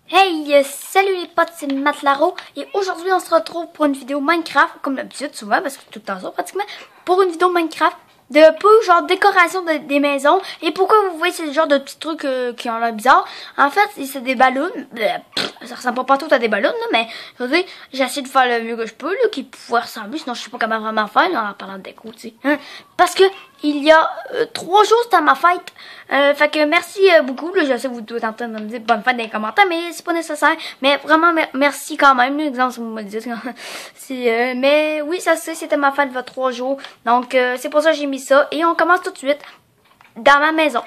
Hey, salut les potes, c'est Matlaro et aujourd'hui on se retrouve pour une vidéo Minecraft, comme d'habitude souvent, parce que c'est tout le temps ça pratiquement, pour une vidéo Minecraft de peu genre décoration des maisons. Et pourquoi vous voyez ce genre de petits trucs qui ont l'air bizarre? En fait, c'est des ballons, ça ressemble pas partout à des ballons là, mais je veux dire, j'essaie de faire le mieux que je peux là, qui pourrait ressembler, sinon je sais pas comment vraiment faire là, en parlant de déco, tu sais. Hein? Parce que il y a 3 jours c'était ma fête. Fait que merci beaucoup. Là, je sais que vous êtes en train de me dire bonne fête dans les commentaires, mais c'est pas nécessaire. Mais vraiment merci quand même. Exemple, si vous me dites. Mais oui, ça c'était ma fête il y a 3 jours. Donc c'est pour ça que j'ai mis ça. Et on commence tout de suite dans ma maison.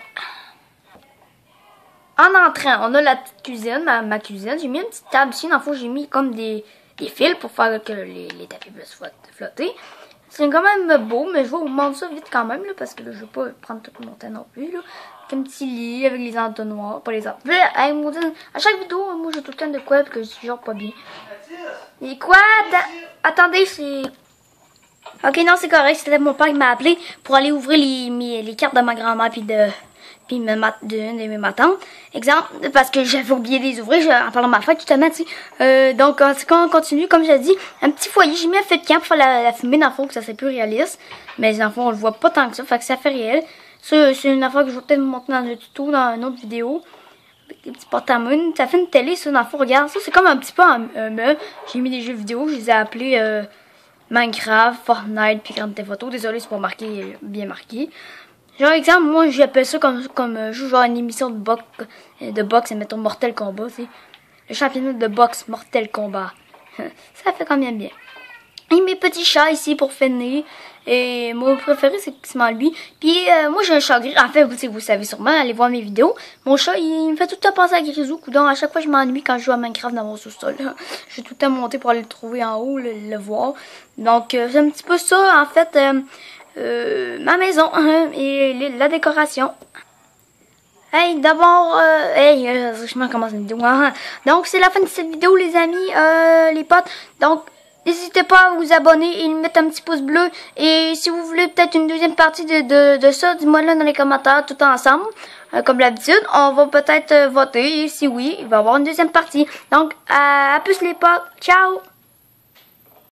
En entrant, on a la petite cuisine, ma cuisine. J'ai mis une petite table ici. Dans le fond, j'ai mis comme des fils pour faire que les tapis puissent flotter. C'est quand même beau, mais je vais vous montrer ça vite quand même, là, parce que là, je vais pas prendre tout mon temps non plus, là. Avec un petit lit, avec les entonnoirs, pas les entonnoirs. À chaque vidéo, moi, j'ai tout le temps de quoi, parce que je suis genre pas bien. Et quoi? Attendez, c'est... Ok, non, c'est correct, c'était mon père qui m'a appelé pour aller ouvrir les cartes de ma grand-mère, puis d'une de mes matantes. Exemple, parce que j'avais oublié de les ouvrir en parlant de ma fête, justement, tu sais. Donc, quand on continue, comme j'ai dit, un petit foyer, j'ai mis un feu de camp pour faire la fumée, dans le fond, que ça c'est plus réaliste. Mais dans le fond, on le voit pas tant que ça, fait que ça fait réel. Ça, c'est une affaire que je vais peut-être vous montrer dans un tuto, dans une autre vidéo. Avec des petits porte-à-moune. Ça fait une télé, ça, dans le fond, regarde. Ça, c'est comme un petit peu un meuble. J'ai mis des jeux vidéo, je les ai appelés Minecraft, Fortnite, puis Grand Theft Auto. Désolé, c'est pas marqué, bien marqué. Genre, exemple, moi, j'appelle ça comme genre une émission de boxe, et mettons Mortel Kombat, tu sais. Le championnat de boxe Mortel Kombat. Ça fait quand même bien. Et mes petits chats ici pour finir. Et mon préféré, c'est quasiment lui. Puis, moi, j'ai un chat gris. En fait, vous savez sûrement, allez voir mes vidéos. Mon chat, il me fait tout le temps penser à Grisou. Coudon, à chaque fois, je m'ennuie quand je joue à Minecraft dans mon sous-sol. Je vais tout le temps monter pour aller le trouver en haut, le voir. Donc, c'est un petit peu ça, en fait... ma maison et la décoration. Hey, d'abord, je commence une vidéo. Donc, c'est la fin de cette vidéo, les amis, les potes. Donc, n'hésitez pas à vous abonner et mettre un petit pouce bleu. Et si vous voulez peut-être une deuxième partie de ça, dis-moi là dans les commentaires, tout ensemble. Comme d'habitude, on va peut-être voter. Et si oui, il va y avoir une deuxième partie. Donc, à plus les potes. Ciao!